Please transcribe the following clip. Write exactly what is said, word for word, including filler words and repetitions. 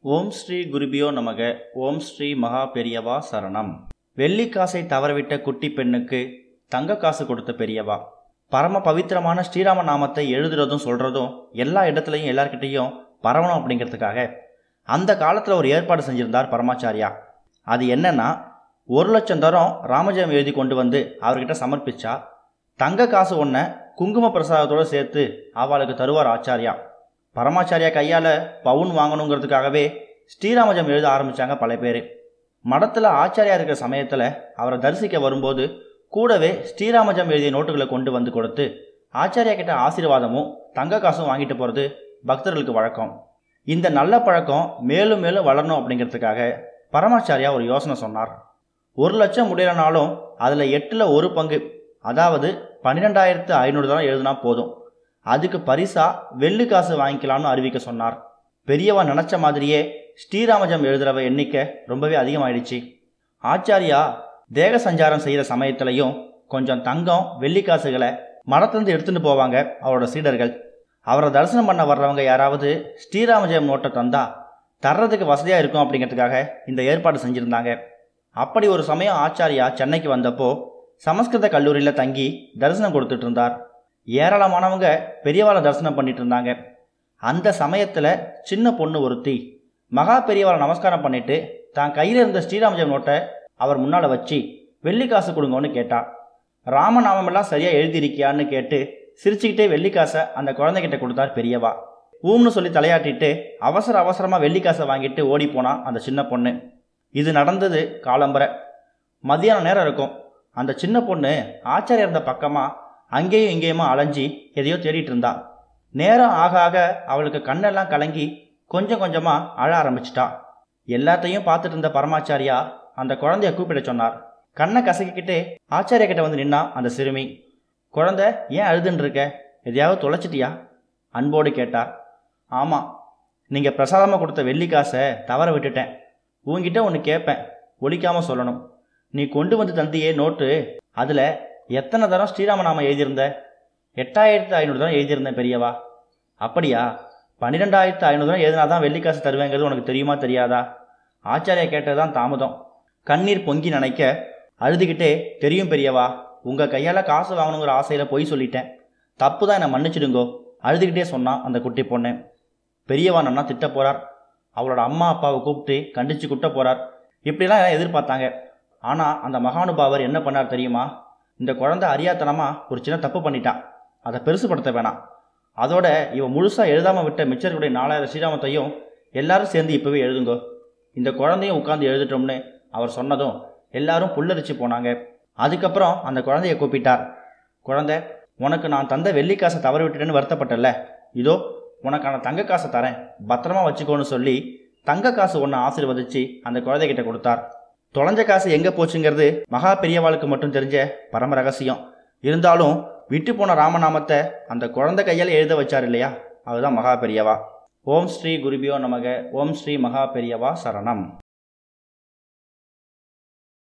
ஓம் ஸ்ரீ குருபியோ நமக. ஓம் ஸ்ரீ மகா பெரியவா சரணம். வெள்ளி காசை தவறவிட்ட குட்டி பெண்ணுக்கு தங்க காசு கொடுத்த பெரியவா. பரம பவித்திரமான ஸ்ரீராம நாமத்தை எழுதுறதும் சொல்றதும் எல்லா இடத்துலையும் எல்லார்கிட்டையும் பரவணும் அப்படிங்கிறதுக்காக அந்த காலத்தில் ஒரு ஏற்பாடு செஞ்சிருந்தார் பரமாச்சாரியா. அது என்னன்னா, ஒரு லட்சம் தரம் ராமஜெயம் எழுதி கொண்டு வந்து அவர்கிட்ட சமர்ப்பிச்சா தங்க காசு ஒன்றை குங்கும பிரசாதத்தோடு சேர்த்து அவளுக்கு தருவார் ஆச்சாரியா. பரமாச்சாரியா கையால் பவுன் வாங்கணுங்கிறதுக்காகவே ஸ்ரீராமஜெயம் எழுத ஆரம்பித்தாங்க பல பேர். மடத்தில் ஆச்சாரியா இருக்கிற சமயத்தில் அவரை தரிசிக்க வரும்போது கூடவே ஸ்ரீராமஜெயம் எழுதிய நோட்டுகளை கொண்டு வந்து கொடுத்து ஆச்சாரியா கிட்ட ஆசீர்வாதமும் தங்க காசும் வாங்கிட்டு போகிறது பக்தர்களுக்கு வழக்கம். இந்த நல்ல பழக்கம் மேலும் மேலும் வளரணும் அப்படிங்கிறதுக்காக பரமாச்சாரியா ஒரு யோசனை சொன்னார். ஒரு லட்சம் முடியலனாலும் அதில் எட்டில் ஒரு பங்கு, அதாவது பன்னிரெண்டாயிரத்து ஐநூறு தரம் எழுதுனா போதும். அதுக்கு பரிசா வெள்ளி காசு வாங்கிக்கலாம்னு அறிவிக்க சொன்னார். பெரியவா நினச்ச மாதிரியே ஸ்ரீராமஜெயம் எழுதுறவ எண்ணிக்கை ரொம்பவே அதிகமாயிடுச்சு. ஆச்சாரியா தேக சஞ்சாரம் செய்கிற சமயத்திலையும் கொஞ்சம் தங்கம் வெள்ளி காசுகளை மடத்துலேருந்து எடுத்துகிட்டு போவாங்க அவரோட சீடர்கள். அவரை தரிசனம் பண்ண வர்றவங்க யாராவது ஸ்ரீராமஜெயம் நோட்டை தந்தா தர்றதுக்கு வசதியாக இருக்கும் அப்படிங்கிறதுக்காக இந்த ஏற்பாடு செஞ்சுருந்தாங்க. அப்படி ஒரு சமயம் ஆச்சாரியா சென்னைக்கு வந்தப்போ சமஸ்கிருத கல்லூரியில் தங்கி தரிசனம் கொடுத்துட்டு இருந்தார். ஏராளமானவங்க பெரியவாளை தரிசனம் பண்ணிட்டு இருந்தாங்க. அந்த சமயத்தில் சின்ன பொண்ணு ஒருத்தி மகா பெரியவாளை நமஸ்காரம் பண்ணிட்டு தான் கையில் இருந்த ஸ்ரீராமஜெயம் நோட்டை அவர் முன்னால் வச்சு வெள்ளி காசு கொடுங்கன்னு கேட்டா. ராமநாமமெல்லாம் சரியாக எழுதியிருக்கியான்னு கேட்டு சிரிச்சுக்கிட்டே வெள்ளி காசை அந்த குழந்தைகிட்ட கொடுத்தார் பெரியவா. ஊம்னு சொல்லி தலையாட்டிட்டு அவசர அவசரமாக வெள்ளி காசை வாங்கிட்டு ஓடி போனா அந்த சின்ன பொண்ணு. இது நடந்தது காலம்பரை மத்தியான நேரம் இருக்கும். அந்த சின்ன பொண்ணு ஆச்சாரியா இருந்த பக்கமாக அங்கேயும் இங்கேயுமா அலைஞ்சி எதையோ தேடிட்டு இருந்தா. நேரம் ஆக ஆக அவளுக்கு கண்ணெல்லாம் கலங்கி கொஞ்சம் கொஞ்சமாக அழ ஆரம்பிச்சிட்டா. எல்லாத்தையும் பார்த்துட்டு இருந்த பரமாச்சாரியா அந்த குழந்தைய கூப்பிட சொன்னார். கண்ணை கசக்கிக்கிட்டே ஆச்சாரியா கிட்ட வந்து நின்னா அந்த சிறுமி. குழந்தை, ஏன் அழுதுன்னு இருக்க? எதையாவது தொலைச்சிட்டியா? அன்போடு கேட்டார். ஆமாம், நீங்கள் பிரசாதமாக கொடுத்த வெள்ளி காசை தவற விட்டுட்டேன். உங்ககிட்ட ஒன்று கேட்பேன், ஒழிக்காமல் சொல்லணும். நீ கொண்டு வந்து தந்தியே நோட்டு, அதில் எத்தனை தரம் ஸ்ரீராமநாமம் எழுதியிருந்த? எட்டாயிரத்து ஐநூறு தரம் எழுதியிருந்தேன் பெரியவா. அப்படியா? பன்னிரெண்டாயிரத்து ஐநூறு தரம் எழுதினா தான் வெள்ளி காசு தருவேங்கிறது உனக்கு தெரியுமா தெரியாதா? ஆச்சாரியா கேட்டதுதான் தாமதம். கண்ணீர் பொங்கி நினைக்க அழுதுகிட்டே, தெரியும் பெரியவா, உங்கள் கையால் காசு வாங்கணுங்கிற ஆசையில் பொய் சொல்லிட்டேன், தப்பு தான், என்னை மன்னிச்சிடுங்கோ அழுதுகிட்டே சொன்னான் அந்த குட்டி பொண்ணு. பெரியவா நன்னா திட்ட போகிறார். அவளோட அம்மா அப்பாவை கூப்பிட்டு கண்டித்து குட்ட போகிறார். இப்படிலாம் எதிர்பார்த்தாங்க. ஆனால் அந்த மகானுபாவர் என்ன பண்ணார் தெரியுமா? இந்த குழந்தை அறியாத்தனமாக ஒரு சின்ன தப்பு பண்ணிட்டான், அதை பெருசுப்படுத்த வேணாம். அதோட இவன் முழுசாக எழுதாமல் விட்ட மிச்சர்களுடைய நாலாயிரம் ஸ்ரீராமத்தையும் எல்லாரும் சேர்ந்து இப்போவே எழுதுங்கோ, இந்த குழந்தையும் உட்காந்து எழுதிட்டோம்னு அவர் சொன்னதும் எல்லாரும் புல்லரிச்சு போனாங்க. அதுக்கப்புறம் அந்த குழந்தைய கூப்பிட்டார். குழந்தை, உனக்கு நான் தந்த வெள்ளி காசை தவற விட்டுட்டேன்னு வருத்தப்பட்டல, இதோ உனக்கான தங்க காசை தரேன், பத்திரமா வச்சுக்கோன்னு சொல்லி தங்க காசு ஒன்று ஆசீர்வதிச்சு அந்த குழந்தைகிட்ட கொடுத்தார். தொலைஞ்ச காசு எங்கே போச்சுங்கிறது மகா பெரியவாளுக்கு மட்டும் தெரிஞ்ச பரம ரகசியம். இருந்தாலும் விட்டு போன ராமநாமத்தை அந்த குழந்தை கையால் எழுத வச்சார் இல்லையா, அதுதான் மகா பெரியவா. ஓம் ஸ்ரீ குருபியோ நமக. ஓம் ஸ்ரீ மகா பெரியவா சரணம்.